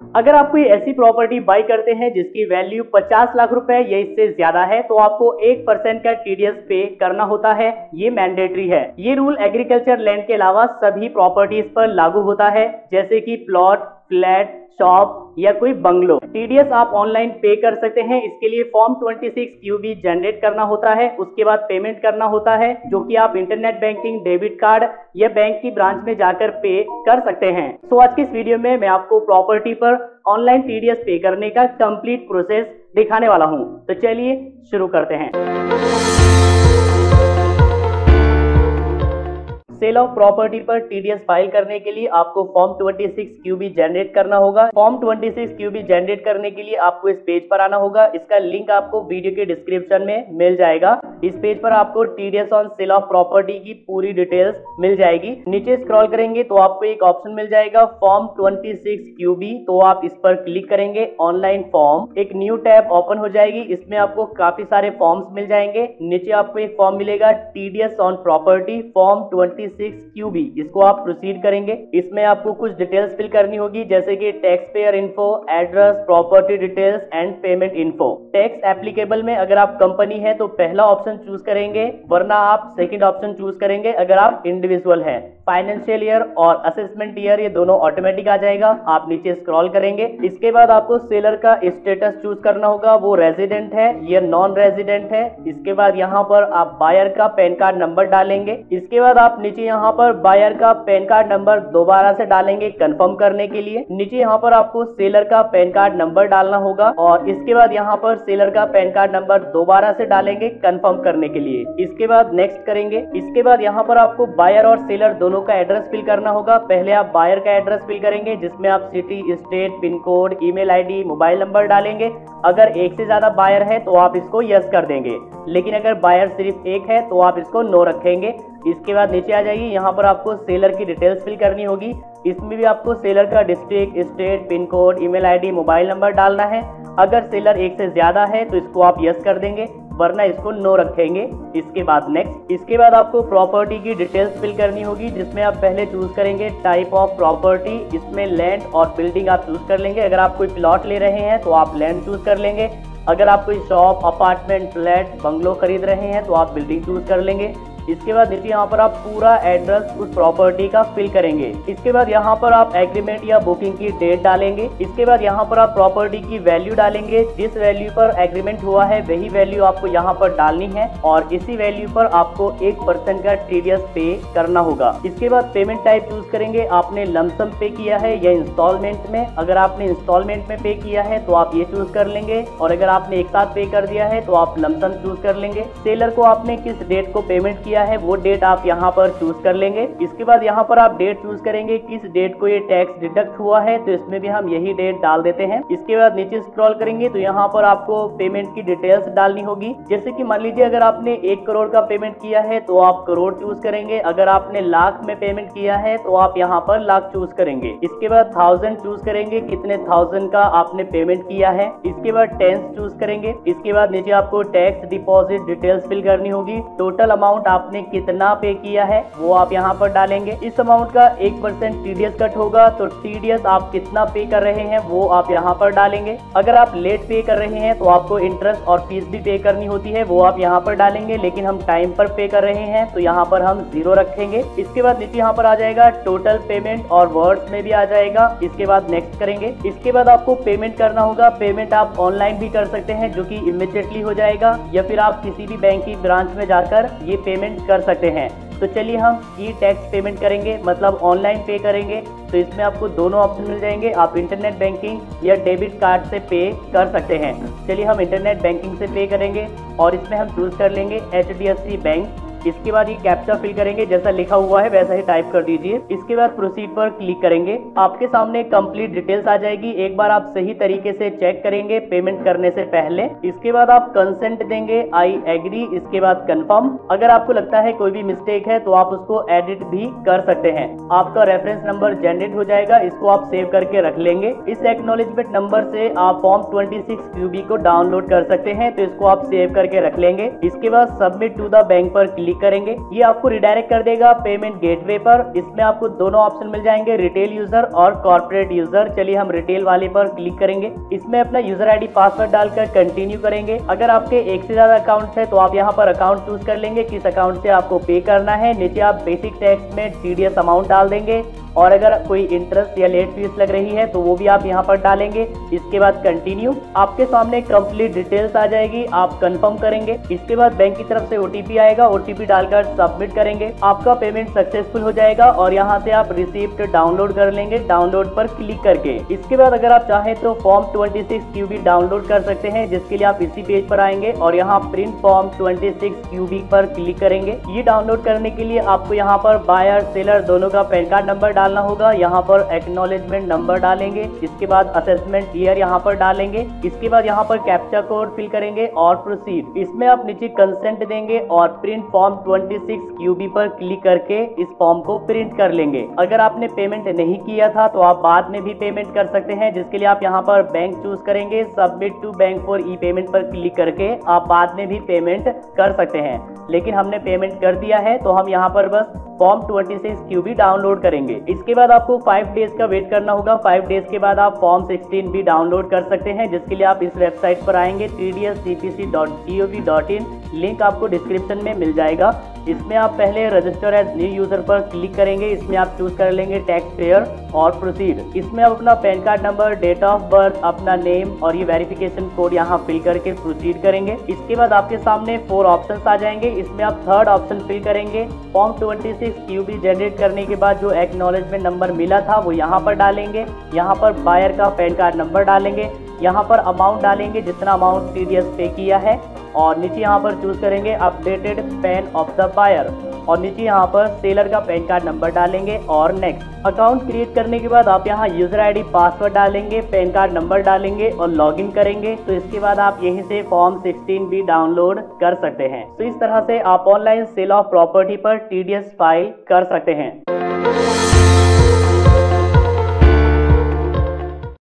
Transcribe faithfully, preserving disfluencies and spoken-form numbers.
अगर आप कोई ऐसी प्रॉपर्टी बाई करते हैं जिसकी वैल्यू पचास लाख रुपए या इससे ज्यादा है तो आपको एक परसेंट का टीडीएस पे करना होता है। ये मैंडेटरी है। ये रूल एग्रीकल्चर लैंड के अलावा सभी प्रॉपर्टीज पर लागू होता है, जैसे कि प्लॉट, फ्लैट, शॉप या कोई बंगलो। टीडीएस आप ऑनलाइन पे कर सकते हैं। इसके लिए फॉर्म छब्बीस क्यूबी जनरेट करना होता है, उसके बाद पेमेंट करना होता है, जो कि आप इंटरनेट बैंकिंग, डेबिट कार्ड या बैंक की ब्रांच में जाकर पे कर सकते हैं। सो आज की इस वीडियो में मैं आपको प्रॉपर्टी पर ऑनलाइन टीडीएस पे करने का कंप्लीट प्रोसेस दिखाने वाला हूं। तो चलिए शुरू करते हैं। सेल ऑफ प्रॉपर्टी पर टीडीएस फाइल करने के लिए आपको फॉर्म छब्बीस क्यूबी जनरेट करना होगा। फॉर्म छब्बीस क्यूबी जनरेट करने के लिए आपको इस पेज पर आना होगा। इसका लिंक आपको वीडियो के डिस्क्रिप्शन में मिल जाएगा। इस पेज पर आपको TDS on sale of property की पूरी डिटेल्स मिल जाएगी। नीचे स्क्रॉल करेंगे तो आपको एक ऑप्शन मिल जाएगा फॉर्म छब्बीस क्यूबी, तो आप इस पर क्लिक करेंगे ऑनलाइन फॉर्म। एक न्यू टैब ओपन हो जाएगी। इसमें आपको काफी सारे फॉर्म्स मिल जाएंगे। नीचे आपको एक फॉर्म मिलेगा टीडीएस ऑन प्रॉपर्टी फॉर्म छब्बीस क्यूबी, इसको आप प्रोसीड करेंगे। इसमें आपको कुछ डिटेल्स फिल करनी होगी, जैसे कि tax payer info, address, property details and payment info. Tax applicable में अगर आप कंपनी है तो पहला ऑप्शन चूज करेंगे, वरना आप सेकंड ऑप्शन चूज करेंगे अगर आप इंडिविजुअल है। फाइनेंशियल ईयर और असेसमेंट ईयर ये दोनों ऑटोमेटिक आ जाएगा। आप नीचे स्क्रॉल करेंगे। इसके बाद आपको सेलर का स्टेटस चूज करना होगा, वो रेजिडेंट है या नॉन रेजिडेंट है। इसके बाद यहाँ पर आप बायर का पैन कार्ड नंबर डालेंगे। इसके बाद आप नीचे यहाँ पर बायर का पैन कार्ड नंबर दोबारा से डालेंगे कंफर्म करने के लिए। नीचे यहाँ पर आपको सेलर का पैन कार्ड नंबर डालना होगा और इसके बाद यहाँ पर सेलर का पैन कार्ड नंबर दोबारा से डालेंगे कंफर्म करने के लिए। इसके बाद नेक्स्ट करेंगे। इसके बाद यहाँ पर आपको बायर और सेलर दोनों का एड्रेस फिल करना होगा। पहले आप बायर का एड्रेस फिल करेंगे, जिसमें आप city, state, pin code, email ID, mobile number डालेंगे। अगर एक से ज्यादा बायर है तो आप इसको यस कर देंगे, लेकिन अगर बायर सिर्फ एक है तो आप इसको नो रखेंगे। इसके बाद नीचे आ जाइए। यहाँ पर आपको सेलर की डिटेल्स फिल करनी होगी। इसमें भी आपको सेलर का district, state, pin code, email ID, mobile number डालना है। अगर सेलर एक से ज्यादा है तो इसको आप यस कर देंगे, वरना इसको नो रखेंगे। इसके बाद नेक्स्ट। इसके बाद आपको प्रॉपर्टी की डिटेल्स फिल करनी होगी, जिसमें आप पहले चूज करेंगे टाइप ऑफ प्रॉपर्टी। इसमें लैंड और बिल्डिंग आप चूज कर लेंगे। अगर आप कोई प्लॉट ले रहे हैं तो आप लैंड चूज कर लेंगे। अगर आप कोई शॉप, अपार्टमेंट, फ्लैट, बंगलो खरीद रहे हैं तो आप बिल्डिंग चूज कर लेंगे। इसके बाद नीचे यहाँ पर आप पूरा एड्रेस उस प्रॉपर्टी का फिल करेंगे। इसके बाद यहाँ पर आप एग्रीमेंट या बुकिंग की डेट डालेंगे। इसके बाद यहाँ पर आप प्रॉपर्टी की वैल्यू डालेंगे। जिस वैल्यू पर एग्रीमेंट हुआ है वही वैल्यू आपको यहाँ पर डालनी है और इसी वैल्यू पर आपको एक परसेंट का टीडीएस पे करना होगा। इसके बाद पेमेंट टाइप चूज करेंगे, आपने लमसम पे किया है या इंस्टॉलमेंट में। अगर आपने इंस्टॉलमेंट में पे किया है तो आप ये चूज कर लेंगे, और अगर आपने एक साथ पे कर दिया है तो आप लमसम चूज कर लेंगे। सेलर को आपने किस डेट को पेमेंट किया है वो डेट आप यहाँ पर चूज कर लेंगे। इसके बाद यहाँ पर आप डेट चूज करेंगे, किस डेट को ये टैक्स डिडक्ट हुआ है, तो इसमें भी हम यही डेट डाल देते हैं। इसके बाद नीचे स्क्रॉल करेंगे तो यहाँ पर आपको पेमेंट की डिटेल्स डालनी होगी। जैसे कि मान लीजिए अगर आपने एक करोड़ का पेमेंट किया है तो आप करोड़ चूज करेंगे। अगर आपने लाख में पेमेंट किया है तो आप यहाँ पर लाख चूज करेंगे। इसके बाद थाउजेंड चूज करेंगे, कितने थाउजेंड का आपने पेमेंट किया है। इसके बाद टेंस चूज करेंगे। इसके बाद नीचे आपको टैक्स डिपॉजिट डिटेल्स फिल करनी होगी। टोटल अमाउंट आपने कितना पे किया है वो आप यहाँ पर डालेंगे। इस अमाउंट का एक परसेंट टीडीएस कट होगा, तो टीडीएस आप कितना पे कर रहे हैं वो आप यहाँ पर डालेंगे। अगर आप लेट पे कर रहे हैं तो आपको इंटरेस्ट और फीस भी पे करनी होती है, वो आप यहाँ पर डालेंगे। लेकिन हम टाइम पर पे कर रहे हैं तो यहाँ पर हम जीरो रखेंगे। इसके बाद नीचे यहाँ पर आ जाएगा टोटल पेमेंट और वर्ड्स में भी आ जाएगा। इसके बाद नेक्स्ट करेंगे। इसके बाद आपको पेमेंट करना होगा। पेमेंट आप ऑनलाइन भी कर सकते हैं, जो कि इमीडिएटली हो जाएगा, या फिर आप किसी भी बैंक की ब्रांच में जाकर ये पेमेंट कर सकते हैं। तो चलिए हम ई टैक्स पेमेंट करेंगे, मतलब ऑनलाइन पे करेंगे। तो इसमें आपको दोनों ऑप्शन मिल जाएंगे, आप इंटरनेट बैंकिंग या डेबिट कार्ड से पे कर सकते हैं। चलिए हम इंटरनेट बैंकिंग से पे करेंगे और इसमें हम चूज कर लेंगे H D F C bank. इसके बाद ये कैप्चा फिल करेंगे, जैसा लिखा हुआ है वैसा ही टाइप कर दीजिए। इसके बाद प्रोसीड पर क्लिक करेंगे। आपके सामने कंप्लीट डिटेल्स आ जाएगी। एक बार आप सही तरीके से चेक करेंगे पेमेंट करने से पहले। इसके बाद आप कंसेंट देंगे, आई एग्री। इसके बाद कंफर्म। अगर आपको लगता है कोई भी मिस्टेक है तो आप उसको एडिट भी कर सकते हैं। आपका रेफरेंस नंबर जनरेट हो जाएगा, इसको आप सेव करके रख लेंगे। इस एक्नॉलेजमेंट नंबर से आप फॉर्म छब्बीस क्यूबी को डाउनलोड कर सकते हैं, तो इसको आप सेव करके रख लेंगे। इसके बाद सबमिट टू द बैंक पर क्लिक क्लिक करेंगे। ये आपको रिडायरेक्ट कर देगा पेमेंट गेटवे पर। इसमें आपको दोनों ऑप्शन मिल जाएंगे, रिटेल यूजर और कॉर्पोरेट यूजर। चलिए हम रिटेल वाले पर क्लिक करेंगे। इसमें अपना यूजर आईडी पासवर्ड डालकर कंटिन्यू करेंगे। अगर आपके एक से ज्यादा अकाउंट है तो आप यहाँ पर अकाउंट चूज कर लेंगे किस अकाउंट से आपको पे करना है। नीचे आप बेसिक टैक्स में टीडीएस अमाउंट डाल देंगे और अगर कोई इंटरेस्ट या लेट फीस लग रही है तो वो भी आप यहाँ पर डालेंगे। इसके बाद कंटिन्यू। आपके सामने कंप्लीट डिटेल्स आ जाएगी, आप कंफर्म करेंगे। इसके बाद बैंक की तरफ से ओटीपी आएगा, ओटीपी डालकर सबमिट करेंगे। आपका पेमेंट सक्सेसफुल हो जाएगा और यहाँ से आप रिसिप्ट डाउनलोड कर लेंगे, डाउनलोड पर क्लिक करके। इसके बाद अगर आप चाहें तो फॉर्म छब्बीस क्यूबी डाउनलोड कर सकते हैं, जिसके लिए आप इसी पेज पर आएंगे और यहाँ प्रिंट फॉर्म छब्बीस क्यूबी पर क्लिक करेंगे। ये डाउनलोड करने के लिए आपको यहाँ पर बायर सेलर दोनों का पैन कार्ड नंबर डालना होगा। यहाँ पर एक्नॉलेजमेंट नंबर डालेंगे। इसके बाद असेसमेंट ईयर यहाँ पर डालेंगे। इसके बाद यहाँ पर कैप्चा कोड फिल करेंगे और प्रोसीड। इसमें आप नीचे कंसेंट देंगे और प्रिंट फॉर्म छब्बीस क्यूबी पर क्लिक करके इस फॉर्म को प्रिंट कर लेंगे। अगर आपने पेमेंट नहीं किया था तो आप बाद में भी पेमेंट कर सकते हैं, जिसके लिए आप यहाँ पर बैंक चूज करेंगे। Submit to bank for e payment पर क्लिक करके आप बाद में भी पेमेंट कर सकते हैं, लेकिन हमने पेमेंट कर दिया है तो हम यहाँ पर बस फॉर्म छब्बीस क्यूबी डाउनलोड करेंगे। इसके बाद आपको फाइव डेज का वेट करना होगा। फाइव डेज के बाद आप फॉर्म सिक्सटीन भी डाउनलोड कर सकते हैं, जिसके लिए आप इस वेबसाइट पर आएंगे T D S C P C dot G O V dot in. Link आपको डिस्क्रिप्शन में मिल जाएगा। इसमें आप पहले रजिस्टर एज न्यू यूजर पर क्लिक करेंगे। इसमें आप चूज कर लेंगे टैक्स पेयर और प्रोसीड। इसमें आप अपना PAN card number, date of birth, अपना नेम और ये वेरिफिकेशन कोड यहाँ फिल करके प्रोसीड करेंगे। इसके बाद आपके सामने फोर ऑप्शंस आ जाएंगे। इसमें आप थर्ड ऑप्शन फिल करेंगे। फॉर्म छब्बीस क्यूबी जनरेट करने के बाद जो एक्नॉलेजमेंट नंबर मिला था वो यहाँ पर डालेंगे। यहाँ पर बायर का पैन कार्ड नंबर डालेंगे। यहाँ पर अमाउंट डालेंगे जितना अमाउंट टीडीएस पे किया है और नीचे यहाँ पर चूज करेंगे updated PAN of the buyer और नीचे यहाँ पर सेलर का पैन कार्ड नंबर डालेंगे और नेक्स्ट। अकाउंट क्रिएट करने के बाद आप यहाँ यूजर आईडी पासवर्ड डालेंगे, पैन कार्ड नंबर डालेंगे और लॉगिन करेंगे। तो इसके बाद आप यहीं से फॉर्म सिक्सटीन भी डाउनलोड कर सकते हैं। तो इस तरह से आप ऑनलाइन सेल ऑफ प्रॉपर्टी पर टीडीएस फाइल कर सकते हैं।